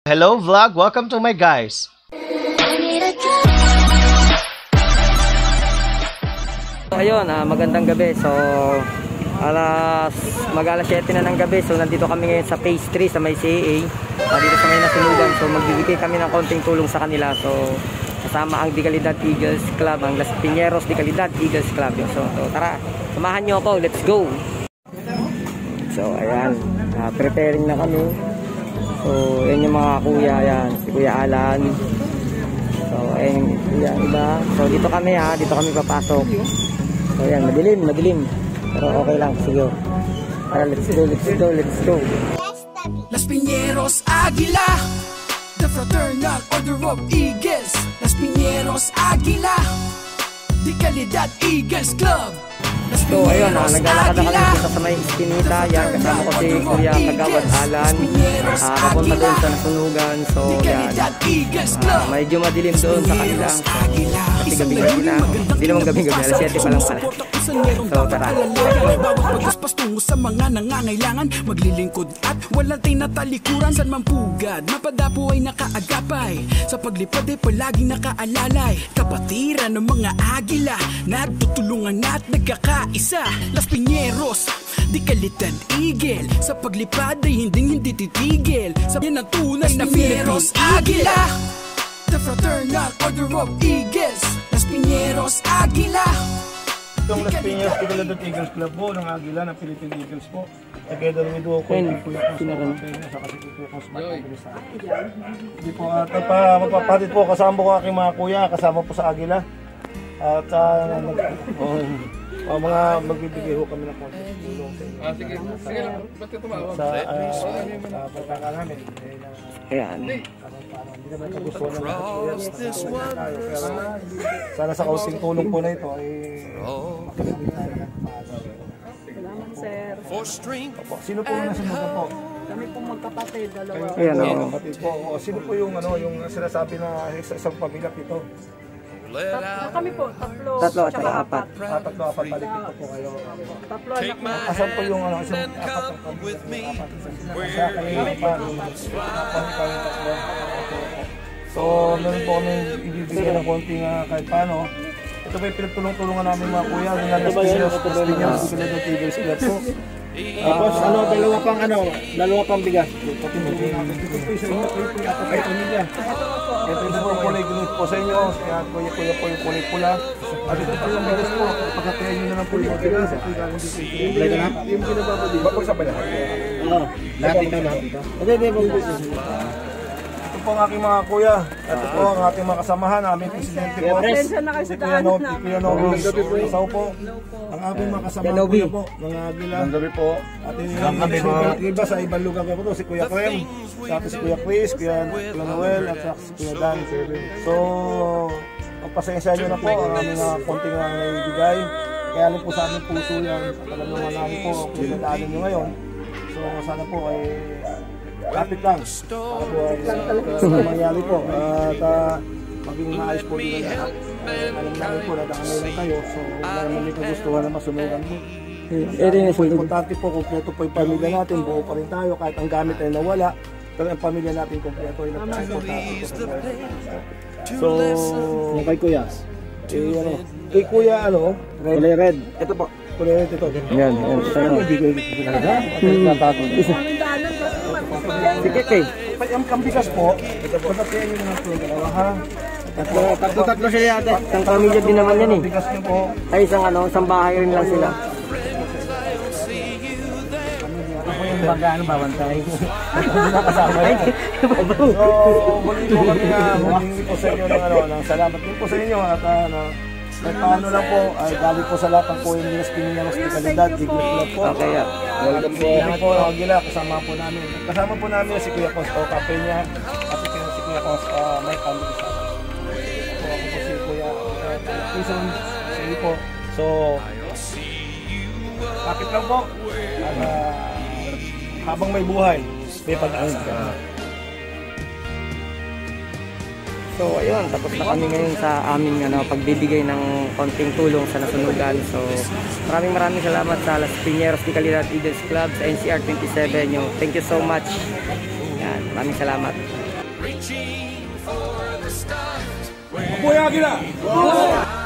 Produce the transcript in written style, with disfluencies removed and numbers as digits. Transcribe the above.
Hello vlog, welcome to my guys. Ayun, magandang gabi. So, mag-alas 7 na ng gabi. So, nandito kami ngayon sa phase 3 sa may CAA. Dito sa may nasunugan. So, magbibigay kami ng konting tulong sa kanila. So, kasama ang Dikalidad Eagles Club, ang Las Piñeros Dikalidad Eagles Club. So, tara, samahan nyo ako. Let's go! So, ayan. Preparing na kami. So, yan yung mga kuya. Ayan, si Kuya Alan. So, ayan yung kuya iba. So, dito kami dito kami papasok. So, ayan, madilim. Pero okay lang, sige. Tara, let's go. Las Piñeros Águila, the Fraternal Order of Eagles. Las Piñeros Águila, Dikalidad Eagles Club. So ayun, naglalakad na kami dito sa may iskinita. Yan, kasama ko si Kuya Kagawad Alan. Papunta doon sa nasunugan. So yan, medyo madilim doon sa kanilang. Kasi gabi-gabi na. Hindi naman gabi-gabi, alas 7 pa lang pala. So tara. Bawat pagkaspas tungo sa mga nangangailangan, maglilingkod at walang tinatalikuran. San man pugad, mapadapo ay nakaagapay. Sa paglipad ay palaging nakaalalay. Kapatiran ng mga agila, nagtutulungan at nagkakaisa. Las Piñeros, Dikalidad Eagle. Sa paglipad ay hindi titigil. Sabihin ang tunay na Piñeros Águila, the Fraternal Order of Eagles. Las Piñeros Águila. Itong Las Piñas Dikalidad Eagles Club po ng Agila ng Philippine Eagles po. Together with Duo ko, Kuya Cosmo, sa kasi Kuya Cosmo. Hindi po, at mapapatid po, kasama po aking mga kuya, kasama po sa Agila. At mga magbibigay ho kami ng konti tulong sa inyo. Sige lang, ba't ka tumawag? Sa pagkaka namin. Ayan. Hindi naman kagustuhan ng mga kuya. Pero sana sa kaunting tulong po na ito ay makakabili tayo ng pagkakasya. Salamat, sir. Sino po yung nasunugan po? Kami po magkapatid, dalawa. Ayan, Kapatid po. Sino po yung sinasabi na isang pamilya ito? Kami po, tatlo at tsaka apat. Tatlo, apat, paligid po kayo. Tatlo anak na. Asan po yung isang apat ng pamilya? Apat, isa kayo pa. Tatlo. So, meron po kami ibibigay ng konting kahit paano. Ito po yung pinagtulong-tulungan namin mga kuya. Las Piñas Dikalidad Eagles Club po. Tapos dalawa pang bigas. Patintulong namin. Ito po isa po yung apat pamilya. Ito po yung kulay green po sa inyo. Kaya kuya po yung kulay pula. At ito po yung bigas po. Pagkatayan nyo na lang po yung bigas. Yung ginababali. Pagsabay na. Oo. Lahat ito. Ito po ang aking mga kuya. Ito po ang ating mga kasamahan. Aming presidente po. Pasensya na kayo sa daanan na. Kuya Nobis. Kasaw po. Ang aming mga kasamahan kuya po. Mga Agila. Ang gabi po. At yung iba sa ibang lugar po ito. Si Kuya Clem. Tapos si Kuya Chris. Kuya Noel. At si Kuya Dan. So, pagpasensya nyo na po ang aming konting naibigay. Kaya rin po sa aming puso yan. Talagang naman namin po kung nataanan nyo ngayon. So, sana po ay kapit lang. Para po ay mangyari po. At maging maayos po din ang lahat. Alam namin po, nadaan lang kayo. So, wala naman may kagustuhan na masunugan po. Importante po, kompleto po yung pamilya natin. Buo pa rin tayo. Kahit ang gamit ay nawala. Pero ang pamilya natin kompleto ay napaka-importante po. So, Yung kay kuya. kay kuya Kulay red. ito po. Kulay red ito. Yan. Sikit eh. Ang bigas po, pagkatayan nyo naman po yung dalawa ha. Tatlo sila ate. Isang pamilya din naman yan eh. Bigas nyo po. Ay, isang bahay rin lang sila. Ako yung magkano babantay. Hindi nakasama yan. So, muli po kami humingi po sa inyo ng salamat din po sa inyo at paano lang po, ay galing po sa lahat ng po yung Las Piñas Dikalidad Eagles Club po. Okay, Welcome po. Kami po, Agila, kasama po namin. Kasama po namin si Kuya Cosmo Capenya at si Kuya Cosmo Mike Andres. Ako po si Kuya Quezon. Sige po. So, kapit lang po. Habang may buhay, may pag-asa. So ayun, tapos na kami ngayon sa aming pagbibigay ng konting tulong sa nasunugan. So maraming salamat sa Las Piñeros Dikalidad Eagles Club, sa NCR 27. Thank you so much. Yan, maraming salamat. Apoy Agila!